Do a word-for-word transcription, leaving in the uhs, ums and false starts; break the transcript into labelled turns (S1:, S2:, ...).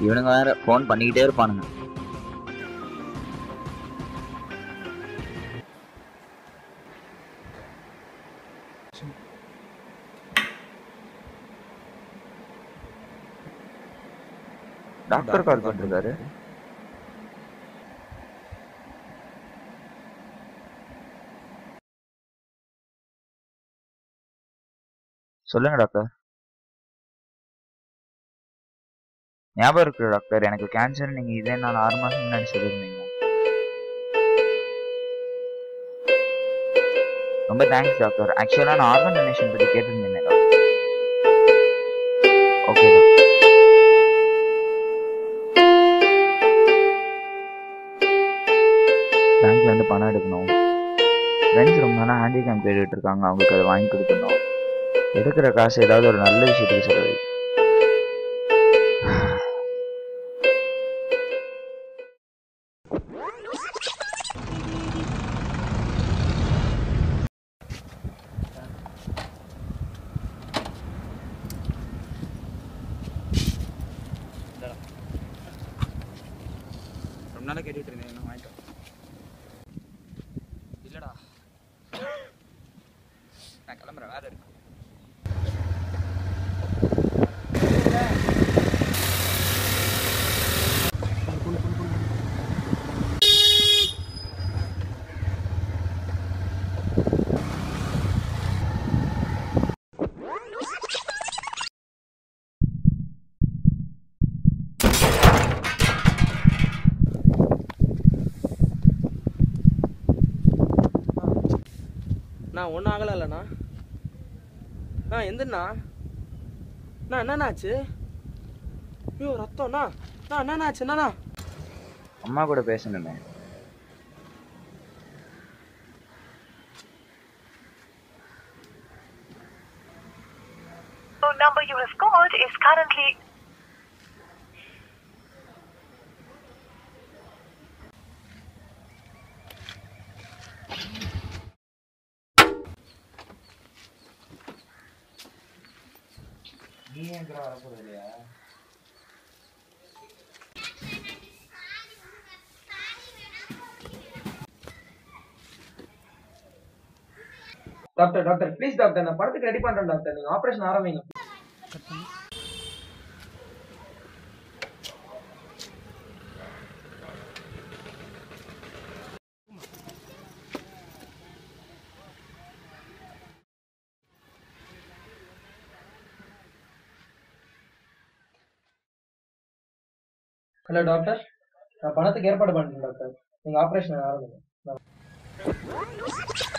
S1: இவனுங்க வேற ஃபோன் பண்ணிக்கிட்டே இருப்பானுங்க. டாக்டர் கால் பண்ணிருக்காரு. சொல்லுங்க டாக்டர். ஞாபகம் இருக்கு டாக்டர், எனக்கு கேன்சர் நீங்க இதே நான் ஆறு மாசம் முன்னாடி சொல்லியிருந்தீங்க. ரொம்ப தேங்க்ஸ் டாக்டர். ஆக்சுவலா நான் ஆர்கன் டொனேஷன் பத்தி கேட்டிருந்தேன் டாக்டர். Okay doctor. பேங்க்ல இருந்து பணம் எடுக்கணும். ஃப்ரெண்ட்ஸ் ரொம்ப நாளாக ஹேண்டி கேம் கேட்டுட்டு இருக்காங்க, அவங்களுக்கு அதை வாங்கி கொடுக்கணும். எடுக்கிற காசு ஏதாவது ஒரு நல்ல விஷயத்துக்கு செலவு. ரொம்ப நாளாக கேட்டுட்டு இருந்தேன், வாங்கிட்டோம். இல்லடா நான் கிளம்புறேன், வேலை இருக்கு.
S2: நான் ஒன்றும் ஆகலைண்ணா. நான் எந்தண்ணா நான் என்னண்ணாச்சு? ஐயோ ரத்தம்ண்ணா. நான் என்னண்ணாச்சுண்ணா?
S1: அம்மா கூட பேசணுமே.
S3: The number you have called is currently
S1: நீ ஏன் வரப்போறது இல்லையா?
S2: டாக்டர் டாக்டர் ப்ளீஸ் டாக்டர், நான் படத்துக்கு ரெடி பண்றேன் டாக்டர், நீங்க ஆபரேஷன் ஆரம்பிங்க. ஹலோ டாக்டர், நான் பணத்துக்கு ஏற்பாடு பண்ணுறேன் டாக்டர், நீங்க ஆபரேஷன் ஆரம்பிங்க.